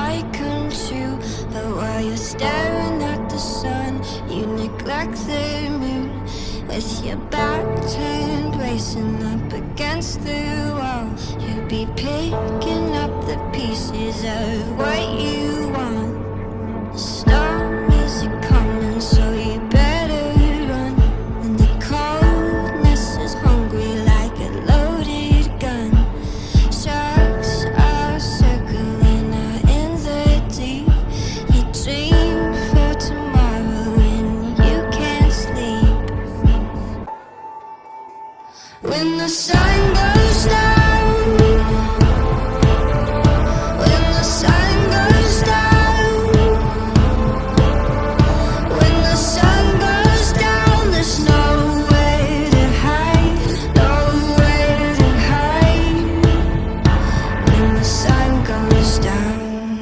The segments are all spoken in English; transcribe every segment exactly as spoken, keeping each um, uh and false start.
I come true. But while you're staring at the sun, you neglect the moon. With your back turned, racing up against the wall, you'll be picking up the pieces of what you want. The storm is coming, so you better run. And the coldness is hungry like a loaded gun. Sharks are circling out in the deep. You dream for tomorrow and you can't sleep. When the sun goes down, when the sun goes down, when the sun goes down, there's nowhere to hide, nowhere to hide. When the sun goes down.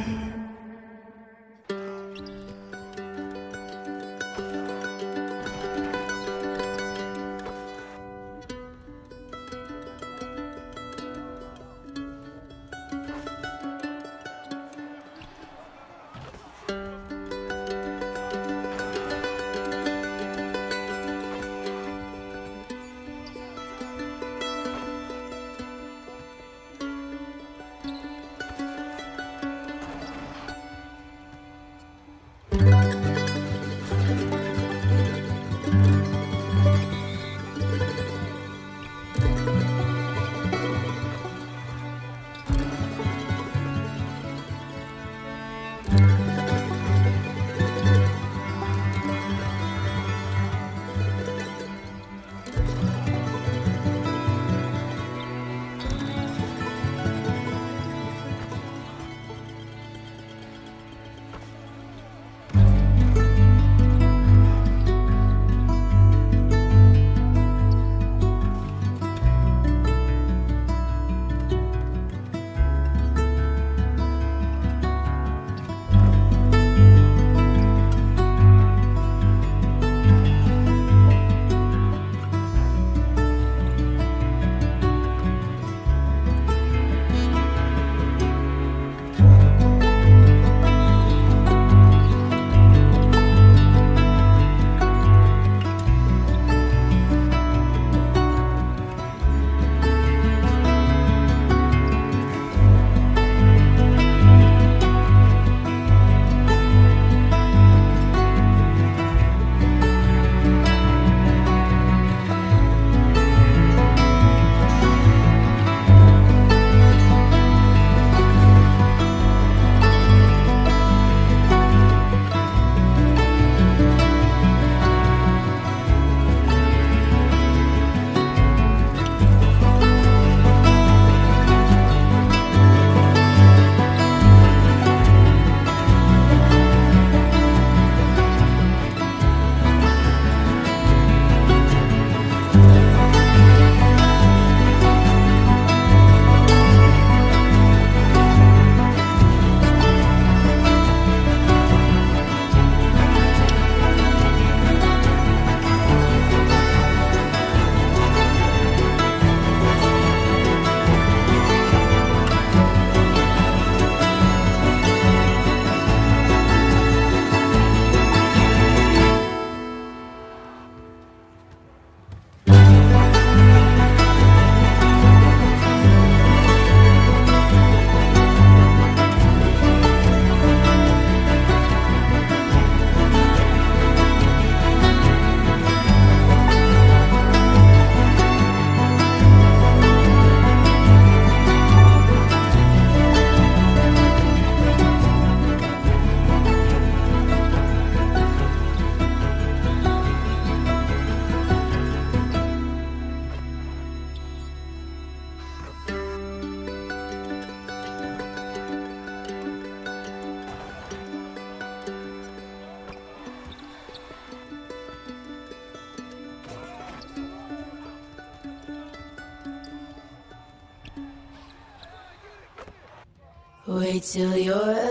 Wait till you're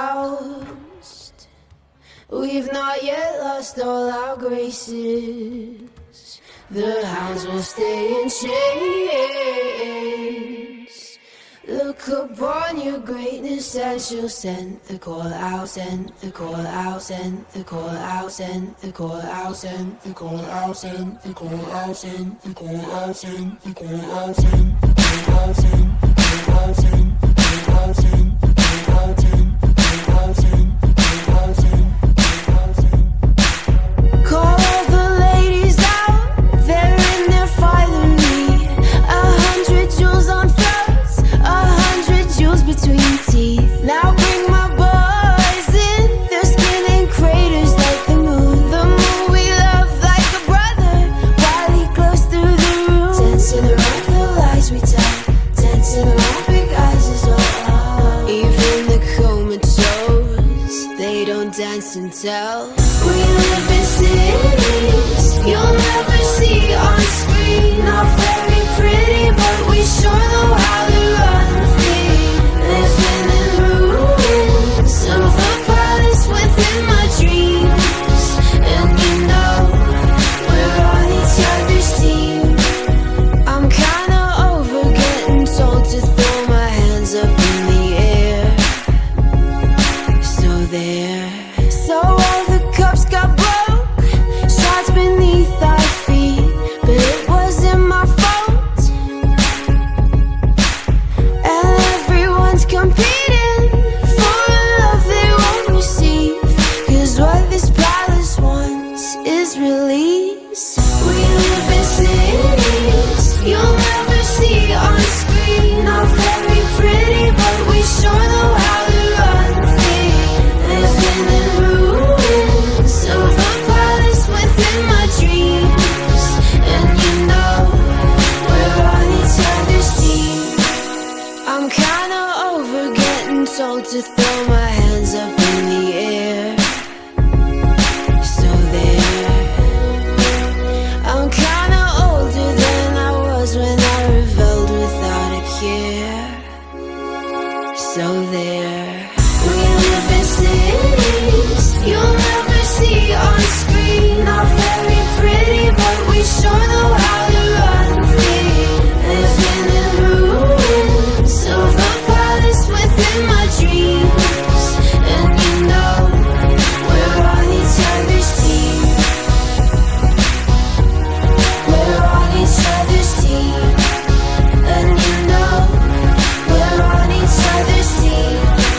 announced. We've not yet lost all our graces. The hounds will stay in chains. Look look upon your greatness and she'll send the call out, send the call out, send the call out, send the call out, send the call out, send the call out, send the call out, send the call out, send the call out, send the call out, send the call out, send the call out, send the call out, send the call out, send the call out, send. Call all the ladies out, they're in their finery. A hundred jewels on throats, a hundred jewels between teeth. Now bring my boys in, their skin in craters like the moon. The moon we love like a brother, while he glows through the room. Dancing around the lies we tell, dancing around big eyes as well. Even the comatose, they don't dance and tell. We live in cities you'll never see on screen. Not very pretty, but we sure know how to run free. Living in ruins of a palace within my dreams. And you know, we're on each other's team. I'm kinda over getting told to throw my hands up in the air. So there. So all the cups got broke, shots beneath our feet, but it wasn't my fault. And everyone's competing for a love they won't receive, 'cause what this palace wants is release. We live in cities you'll never see on screen. Not very pretty, but we sure know how to run free. Living in ruins of a palace within my dreams. And you know, we're on each other's team. I'm kinda over getting told to throw my hands up in the air. So there. I'm kinda older than I was when I rebelled without a care. So there. We live in cities you'll never see on screen. Not very pretty, but we sure know how to run free. Living in ruins of a palace within my dreams. And you know, we're on each other's team. We're on each other's team. And you know, we're on each other's team.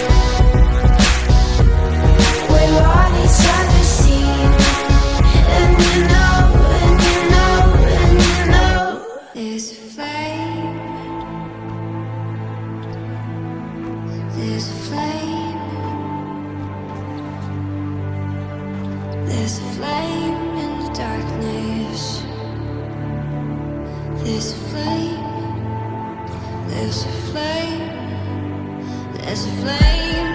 We're on each other's team. And you know, and you know, and you know. There's a flame. There's a flame. There's a flame in the darkness. There's a flame. There's a flame. There's a flame